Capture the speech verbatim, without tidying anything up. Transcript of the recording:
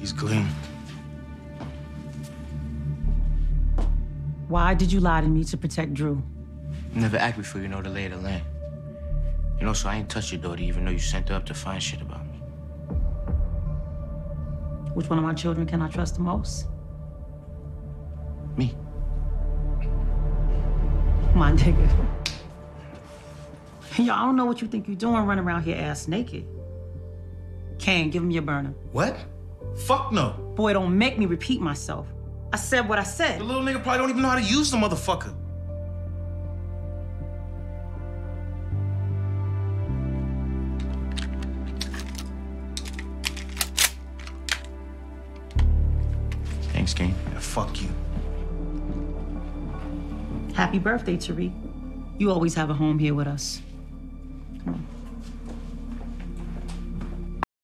He's clean. Why did you lie to me to protect Drew? Never act before you know the lay of the land. You know, so I ain't touch your daughter, even though you sent her up to find shit about me. Which one of my children can I trust the most? Me. My nigga. Yo, I don't know what you think you're doing running around here ass naked. Kane, give him your burner. What? Fuck no. Boy, don't make me repeat myself. I said what I said. The little nigga probably don't even know how to use the motherfucker. Thanks, Kane. Yeah, fuck you. Happy birthday, Tariq. You always have a home here with us. Come on.